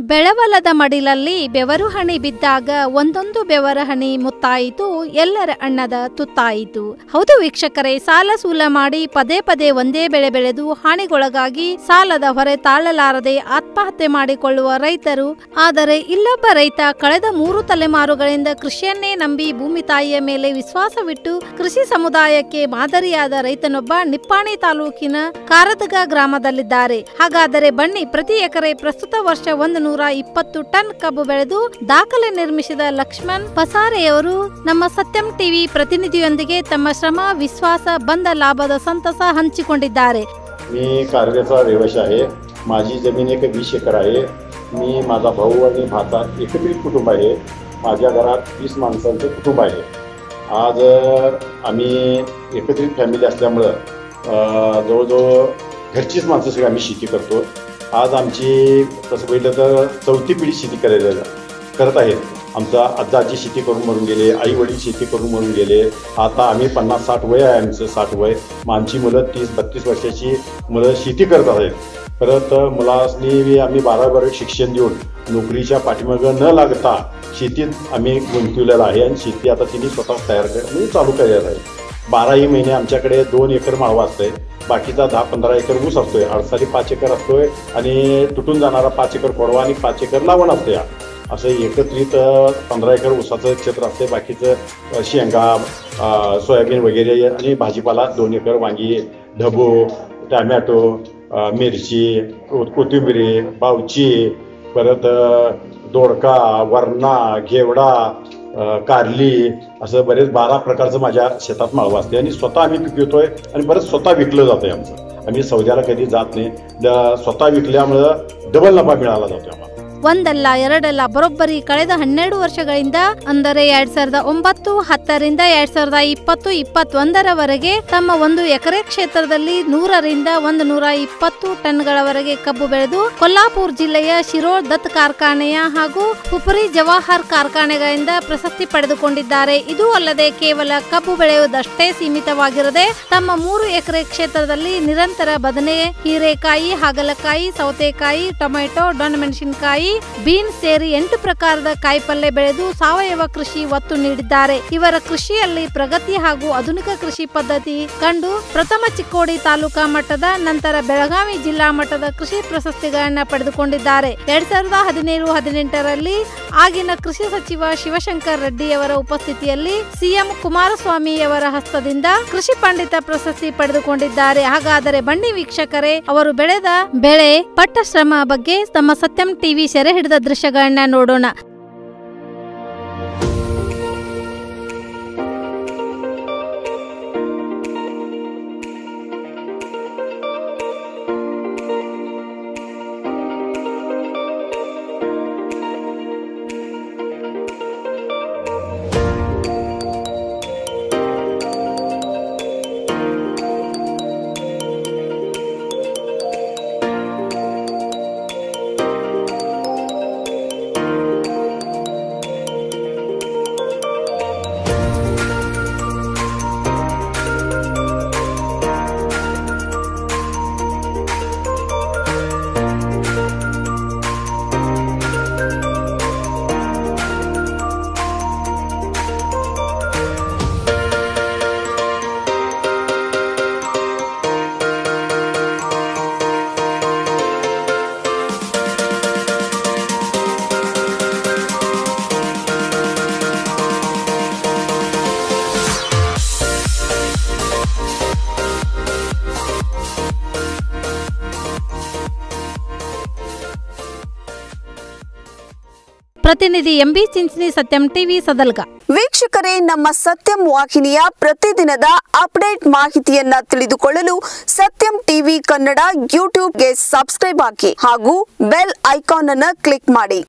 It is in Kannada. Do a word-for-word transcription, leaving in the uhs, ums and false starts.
ಬೆಳವಲದ ಮಡಿಲಲ್ಲಿ ಬೆವರು ಹನಿ ಬಿದ್ದಾಗ ಒಂದೊಂದು ಬೆವರ ಹನಿ ಮುತ್ತಾಯಿತು, ಎಲ್ಲರ ಅಣ್ಣದ ತುತ್ತಾಯಿತು. ಹೌದು ವೀಕ್ಷಕರೇ, ಸಾಲ ಸೂಲ ಮಾಡಿ ಪದೇ ಪದೇ ಒಂದೇ ಬೆಳೆ ಬೆಳೆದು ಹಾನಿಗೊಳಗಾಗಿ ಸಾಲದ ಹೊರೆ ತಾಳಲಾರದೆ ಆತ್ಮಹತ್ಯೆ ಮಾಡಿಕೊಳ್ಳುವ ರೈತರು. ಆದರೆ ಇಲ್ಲೊಬ್ಬ ರೈತ ಕಳೆದ ಮೂರು ತಲೆಮಾರುಗಳಿಂದ ಕೃಷಿಯನ್ನೇ ನಂಬಿ ಭೂಮಿ ತಾಯಿಯ ಮೇಲೆ ವಿಶ್ವಾಸವಿಟ್ಟು ಕೃಷಿ ಸಮುದಾಯಕ್ಕೆ ಮಾದರಿಯಾದ ರೈತನೊಬ್ಬ ನಿಪ್ಪಾಣಿ ತಾಲೂಕಿನ ಕಾರದಗ ಗ್ರಾಮದಲ್ಲಿದ್ದಾರೆ. ಹಾಗಾದರೆ ಬನ್ನಿ, ಪ್ರತಿ ಎಕರೆ ಪ್ರಸ್ತುತ ವರ್ಷ ಒಂದು ನೂರ ಇಪ್ಪತ್ತು ಟನ್ ಕಬ್ಬು ಬೆಳೆದು ದಾಖಲೆ ನಿರ್ಮಿಸಿದ ಲಕ್ಷ್ಮಣ್ ಪಸಾರೆಯವರು ನಮ್ಮ ಸತ್ಯಂ ಟಿವಿ ಪ್ರತಿನಿಧಿಯೊಂದಿಗೆ ತಮ್ಮ ಶ್ರಮ, ವಿಶ್ವಾಸ, ಬಂದ ಲಾಭದ ಸಂತಸ ಹಂಚಿಕೊಂಡಿದ್ದಾರೆ. मी कारल्याचा रहिवासी आहे. माझी जमीन एक वीस एकर आहे. मी, माझा भाऊ आणि भाचा एकत्रित कुटुंब आहे. माझ्या घरात वीस माणसांचं कुटुंब आहे. आज आम्ही एकत्रित फॅमिली असल्यामुळं जवळजवळ घरचीच माणसं सगळी आम्ही शेती करतो. आज आमची तसं बघितलं तर चौथी पिढी शेती करायला करत आहेत. आमचा आजा आजी शेती करून मरून गेले, आई वडील शेती करून मरून गेले. आता आम्ही पन्नास साठ वय आहे आमचं, साठ वय. मग आमची मुलं तीस बत्तीस वर्षाची मुलं शेती करत आहेत. परत मुलांनी आम्ही बारा बारा शिक्षण देऊन नोकरीच्या पाठीमागं न लागता शेतीत आम्ही गुंतवलेलं आहे आणि शेती आता तिने स्वतः तयार कर म्हणजे चालू केलेलं आहे. बाराही महिने आमच्याकडे दोन एकर माळवा असतंय, बाकीचा दहा पंधरा एकर ऊस असतोय, अडसाली पाच एकर असतोय आणि तुटून जाणारा पाच एकर कोडवा आणि पाच एकर लावण असते. असं एकत्रित पंधरा एकर ऊसाचं क्षेत्र असते. बाकीचं शेंगा, सोयाबीन वगैरे आणि भाजीपाला दोन एकर, वांगी, ढबू, टॅमॅटो, मिरची, कोथिंबिरी, बावची, परत दोडका, वरणा, घेवडा, कारली, असं बरेच बारा प्रकारचं माझ्या शेतात माळवा असते आणि स्वतः आम्ही पिकवतोय आणि परत स्वतः विकलं जातंय. आमचं आम्ही सौद्याला कधी जात नाही. स्वतः विकल्यामुळं डबल नफा मिळाला जातो आम्हाला. ಒಂದಲ್ಲ ಎರಡಲ್ಲ ಬರೋಬ್ಬರಿ ಕಳೆದ ಹನ್ನೆರಡು ವರ್ಷಗಳಿಂದ ಅಂದರೆ ಎರಡ್ ಸಾವಿರದ ಒಂಬತ್ತು ಹತ್ತರಿಂದ ಎರಡ್ ಸಾವಿರದ ಇಪ್ಪತ್ತು ಇಪ್ಪತ್ತೊಂದರವರೆಗೆ ತಮ್ಮ ಒಂದು ಎಕರೆ ಕ್ಷೇತ್ರದಲ್ಲಿ ನೂರರಿಂದ ಒಂದು ನೂರ ಇಪ್ಪತ್ತು ಟನ್ಗಳವರೆಗೆ ಕಬ್ಬು ಬೆಳೆದು ಕೊಲ್ಲಾಪುರ ಜಿಲ್ಲೆಯ ಶಿರೋಳ್ ದತ್ ಕಾರ್ಖಾನೆಯ ಹಾಗೂ ಹುಪರಿ ಜವಾಹರ್ ಕಾರ್ಖಾನೆಗಳಿಂದ ಪ್ರಶಸ್ತಿ ಪಡೆದುಕೊಂಡಿದ್ದಾರೆ. ಇದು ಅಲ್ಲದೆ ಕೇವಲ ಕಬ್ಬು ಬೆಳೆಯುವುದಷ್ಟೇ ಸೀಮಿತವಾಗಿರದೆ ತಮ್ಮ ಮೂರು ಎಕರೆ ಕ್ಷೇತ್ರದಲ್ಲಿ ನಿರಂತರ ಬದನೆ, ಹೀರೆಕಾಯಿ, ಹಾಗಲಕಾಯಿ, ಸೌತೆಕಾಯಿ, ಟೊಮೆಟೊ, ಡೊಣಮೆಣಸಿನಕಾಯಿ, ಬೀನ್ಸ್ ಸೇರಿ ಎಂಟು ಪ್ರಕಾರದ ಕಾಯಿಪಲ್ಯ ಬೆಳೆದು ಸಾವಯವ ಕೃಷಿ ಒತ್ತು ನೀಡಿದ್ದಾರೆ. ಇವರ ಕೃಷಿಯಲ್ಲಿ ಪ್ರಗತಿ ಹಾಗೂ ಆಧುನಿಕ ಕೃಷಿ ಪದ್ಧತಿ ಕಂಡು ಪ್ರಥಮ ಚಿಕ್ಕೋಡಿ ತಾಲೂಕಾ ಮಟ್ಟದ ನಂತರ ಬೆಳಗಾವಿ ಜಿಲ್ಲಾ ಮಟ್ಟದ ಕೃಷಿ ಪ್ರಶಸ್ತಿಗಳನ್ನ ಪಡೆದುಕೊಂಡಿದ್ದಾರೆ. ಎರಡ್ ಸಾವಿರದ ಹದಿನೇಳು ಹದಿನೆಂಟರಲ್ಲಿ ಆಗಿನ ಕೃಷಿ ಸಚಿವ ಶಿವಶಂಕರ್ ರೆಡ್ಡಿಯವರ ಉಪಸ್ಥಿತಿಯಲ್ಲಿ ಸಿಎಂ ಕುಮಾರಸ್ವಾಮಿಯವರ ಹಸ್ತದಿಂದ ಕೃಷಿ ಪಂಡಿತ ಪ್ರಶಸ್ತಿ ಪಡೆದುಕೊಂಡಿದ್ದಾರೆ. ಹಾಗಾದರೆ ಬನ್ನಿ ವೀಕ್ಷಕರೇ, ಅವರು ಬೆಳೆದ ಬೆಳೆ, ಪಟ್ಟ ಶ್ರಮ ಬಗ್ಗೆ ತಮ್ಮ ಸತ್ಯಂ ಟಿವಿ ಸೆರೆ ಹಿಡಿದ ದೃಶ್ಯಗಳನ್ನ ನೋಡೋಣ. ಪ್ರತಿನಿಧಿ ಎಂಬಿ ಚಿಂಚನಿ, ಸತ್ಯಂ ಟಿವಿ, ಸದಲ್ಗ. ವೀಕ್ಷಕರೇ, ನಮ್ಮ ಸತ್ಯಂ ವಾಹಿನಿಯ ಪ್ರತಿದಿನದ ಅಪ್ಡೇಟ್ ಮಾಹಿತಿಯನ್ನ ತಿಳಿದುಕೊಳ್ಳಲು ಸತ್ಯಂ ಟಿವಿ ಕನ್ನಡ ಯೂಟ್ಯೂಬ್ಗೆ ಸಬ್ಸ್ಕ್ರೈಬ್ ಹಾಕಿ ಹಾಗೂ ಬೆಲ್ ಐಕಾನ್ ಅನ್ನು ಕ್ಲಿಕ್ ಮಾಡಿ.